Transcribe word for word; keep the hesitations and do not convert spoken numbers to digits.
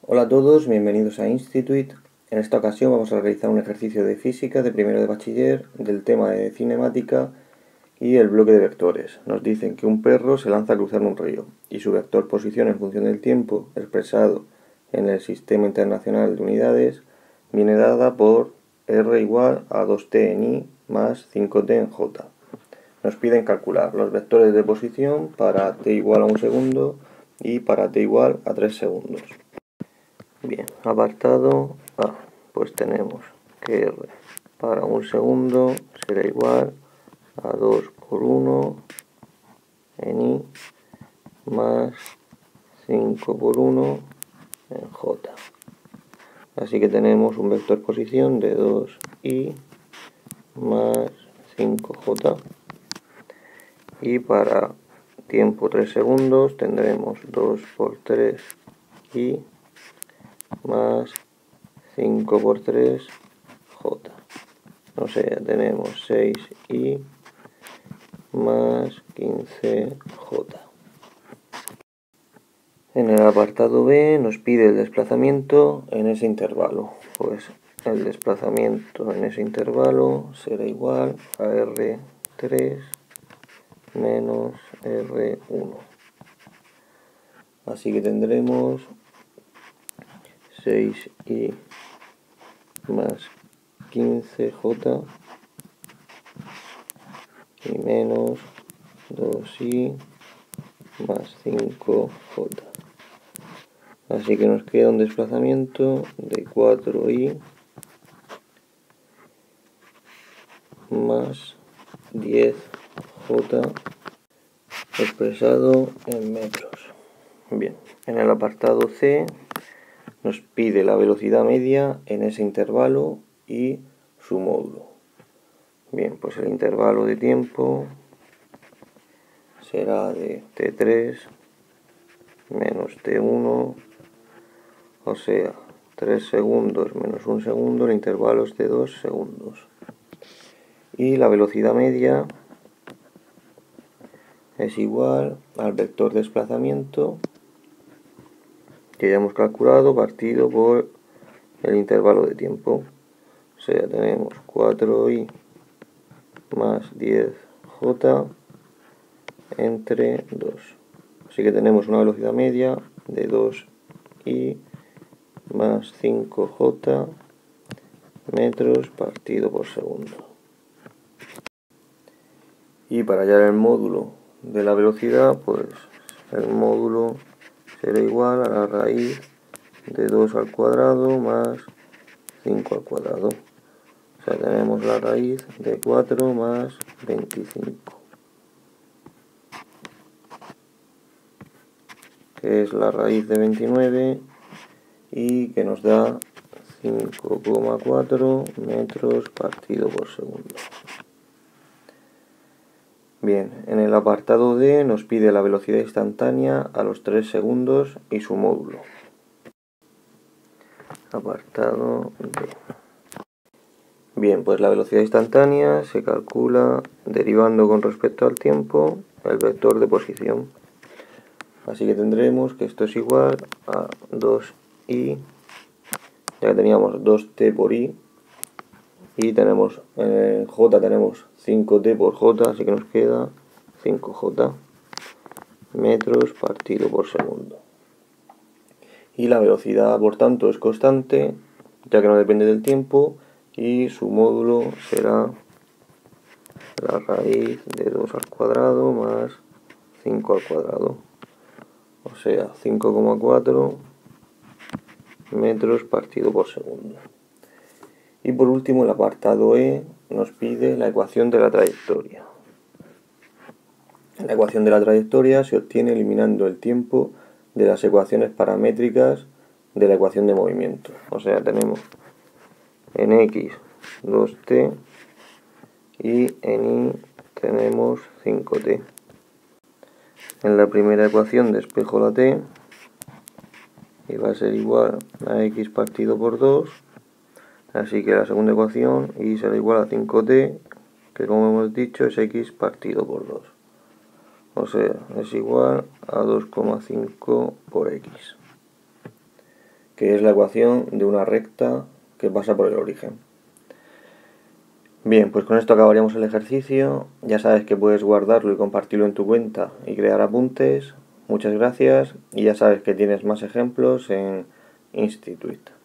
Hola a todos, bienvenidos a Instituit. En esta ocasión vamos a realizar un ejercicio de física de primero de bachiller del tema de cinemática y el bloque de vectores. Nos dicen que un perro se lanza a cruzar un río y su vector posición en función del tiempo expresado en el Sistema Internacional de Unidades viene dada por R igual a dos t en I más cinco t en J. Nos piden calcular los vectores de posición para t igual a un segundo y para t igual a tres segundos. Bien, apartado A, pues tenemos que R para un segundo será igual a dos por uno en I más cinco por uno en J. Así que tenemos un vector posición de dos i más cinco j. Y para tiempo tres segundos tendremos dos por tres i más cinco por tres j. O sea, tenemos seis i más quince j. En el apartado B nos pide el desplazamiento en ese intervalo. Pues el desplazamiento en ese intervalo será igual a R tres menos R uno. Así que tendremos seis i más quince j y menos dos i más cinco j. Así que nos queda un desplazamiento de cuatro i más diez j expresado en metros. Bien, en el apartado C nos pide la velocidad media en ese intervalo y su módulo. Bien, pues el intervalo de tiempo será de t tres menos t uno, o sea, tres segundos menos un segundo, el intervalo es de dos segundos. Y la velocidad media es igual al vector desplazamiento que ya hemos calculado partido por el intervalo de tiempo. O sea, tenemos cuatro i más diez j entre dos. Así que tenemos una velocidad media de dos i más cinco j metros partido por segundo. Y para hallar el módulo de la velocidad, pues el módulo será igual a la raíz de dos al cuadrado más cinco al cuadrado. O sea, tenemos la raíz de cuatro más veinticinco, que es la raíz de veintinueve y que nos da cinco coma cuatro metros partido por segundo. Bien, en el apartado D nos pide la velocidad instantánea a los tres segundos y su módulo. Apartado D. Bien, pues la velocidad instantánea se calcula derivando con respecto al tiempo el vector de posición. Así que tendremos que esto es igual a dos i, ya que teníamos dos t por i, y tenemos en j tenemos cinco t por j, así que nos queda cinco j metros partido por segundo. Y la velocidad, por tanto, es constante, ya que no depende del tiempo, y su módulo será la raíz de dos al cuadrado más cinco al cuadrado. O sea, cinco coma cuatro metros partido por segundo. Y por último, el apartado E nos pide la ecuación de la trayectoria. La ecuación de la trayectoria se obtiene eliminando el tiempo de las ecuaciones paramétricas de la ecuación de movimiento. O sea, tenemos en X dos t y en Y tenemos cinco t. En la primera ecuación despejo la t y va a ser igual a X partido por dos. Así que la segunda ecuación y será igual a cinco t, que como hemos dicho es X partido por dos. O sea, es igual a dos coma cinco por X, que es la ecuación de una recta que pasa por el origen. Bien, pues con esto acabaríamos el ejercicio. Ya sabes que puedes guardarlo y compartirlo en tu cuenta y crear apuntes. Muchas gracias y ya sabes que tienes más ejemplos en Institut.